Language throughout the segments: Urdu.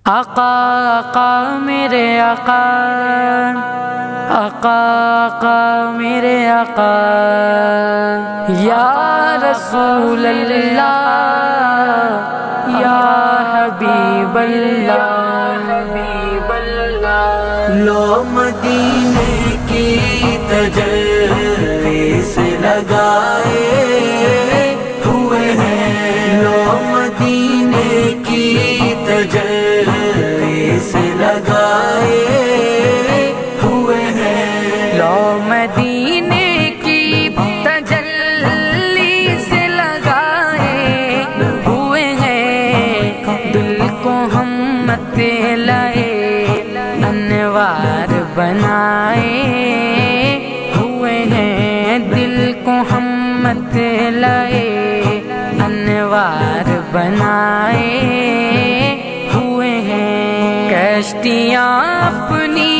آقا آقا میرے آقا، آقا آقا میرے آقا، یا رسول اللہ یا حبیب اللہ، لو مدینے کی تجلی سے لگائے ہوئے ہیں، لو مدینے کی تجلی سے لگائے ہوئے ہیں، لو مدینے کی تجلی سے لگائے ہوئے ہیں، دل کو ہم مت لائے انوار بنائے ہوئے ہیں، دل کو ہم مت لائے انوار بنائے ہوئے ہیں، کشتیاں اپنی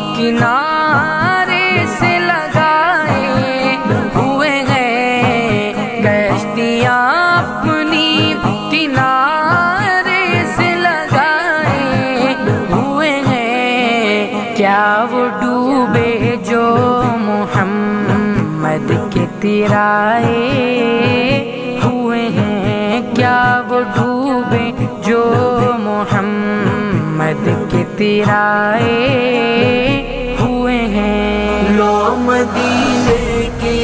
کنارے سے لگائے ہوئے ہیں، کشتیاں اپنی کنارے سے لگائے ہوئے ہیں، کیا وہ ڈوبے جو محمد کے تیرائے ہوئے ہیں، کیا وہ ڈوبے جو محمد کے تیرائے ہوئے ہیں، لو مدینے کی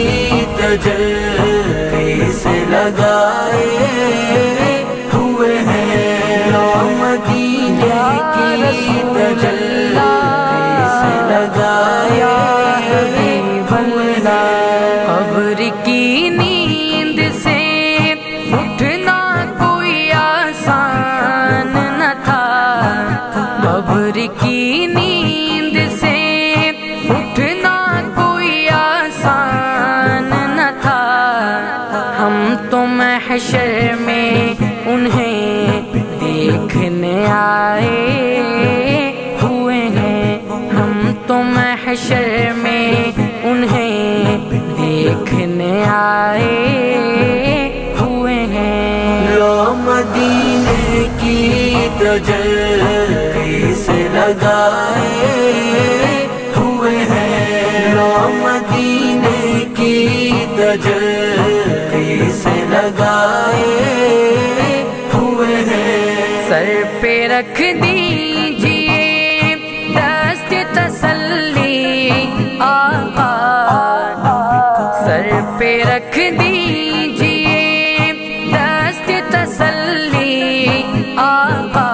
تجلی سے لگائے ہوئے ہیں، لو مدینے کی تجلی سے لگائے ہوئے ہیں، قبر کی نیند سے اٹھنا کوئی آسان نہ تھا، قبر کی نیند سے اٹھنا کوئی آسان نہ تھا، ہم تو محشر میں انہیں دیکھنے آئے ہوئے ہیں، ہم تو محشر میں انہیں دیکھنے آئے ہوئے ہیں، لو مدینے کی تجلی سے لگائے ہوئے ہیں، لو مدینے کی تجلی سے لگائے ہوئے ہیں، سر پہ رکھ دیجئے دست تسلی آقا، سر پہ رکھ دیجئے دست تسلی آقا،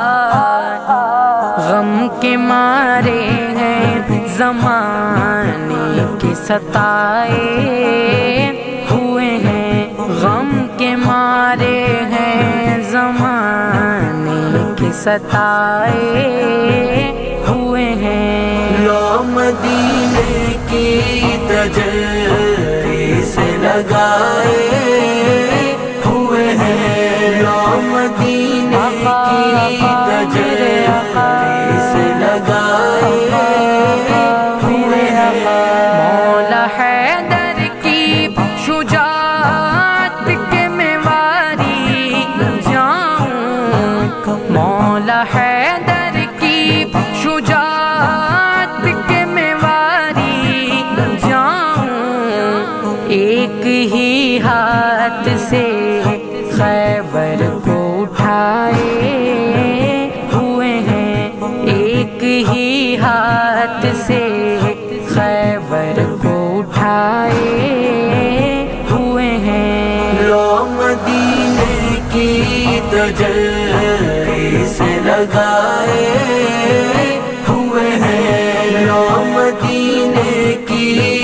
غم کے مارے ہیں زمانے کے ستائے ہوئے ہیں، غم کے مارے ہیں زمانے کے ستائے ہوئے ہیں، لو مدینے کی تجلی سے لگائے ہوئے ہیں، لو مدینے کی تجلی سے لگائے ہوئے ہیں، مولا حیدر کی شجاعت کے میں واری جاؤں، مولا حیدر کی شجاعت کے میں واری جاؤں، ایک ہی ہاتھ سے خیبر کو اٹھائے ہوئے ہیں، ایک ہی ہاتھ سے خیبر کو اٹھائے ہوئے ہیں، لو مدینے کی تجلی سے لگائے ہوئے ہیں، لو مدینے کی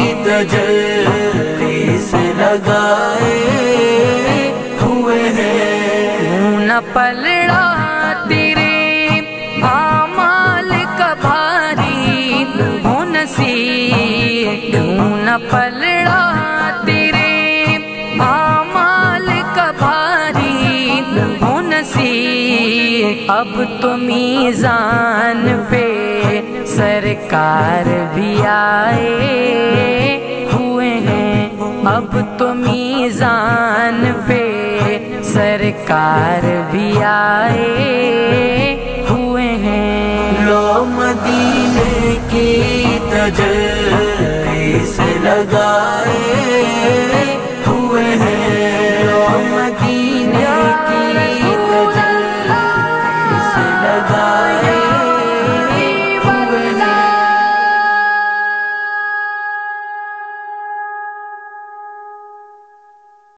تجلی سے لگائے ہوئے ہیں، کیوں نہ پلڑا تیرے اعمال کا بھاری ہو نصیب، کیوں نہ پلڑا تیرے اعمال کا بھاری ہو نصیب، اب تو میزان پہ سرکار بھی آئے ہوئے ہیں، اب تو میزان پہ سرکار بھی آئے ہوئے ہیں۔ اجل کیسے لگائے